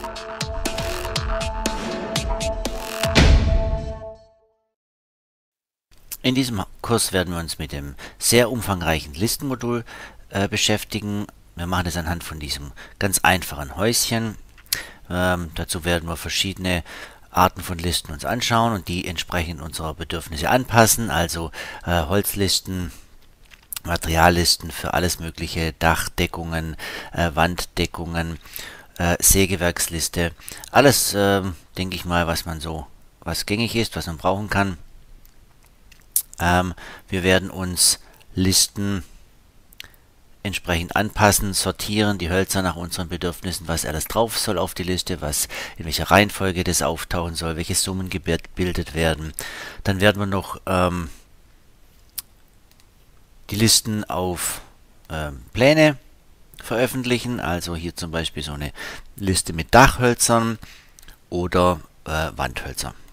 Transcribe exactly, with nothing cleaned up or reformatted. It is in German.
In diesem Kurs werden wir uns mit dem sehr umfangreichen Listenmodul äh, beschäftigen. Wir machen das anhand von diesem ganz einfachen Häuschen. Ähm, dazu werden wir verschiedene Arten von Listen uns anschauen und die entsprechend unserer Bedürfnisse anpassen, also äh, Holzlisten, Materiallisten für alles mögliche, Dachdeckungen, äh, Wanddeckungen, äh, Sägewerksliste, alles, äh, denke ich mal, was man so, was gängig ist, was man brauchen kann. Ähm, wir werden uns Listen entsprechend anpassen, sortieren, die Hölzer nach unseren Bedürfnissen, was alles drauf soll auf die Liste, was in welcher Reihenfolge das auftauchen soll, welche Summen gebildet werden. Dann werden wir noch ähm, die Listen auf ähm, Pläne veröffentlichen, also hier zum Beispiel so eine Liste mit Dachhölzern oder äh, Wandhölzer.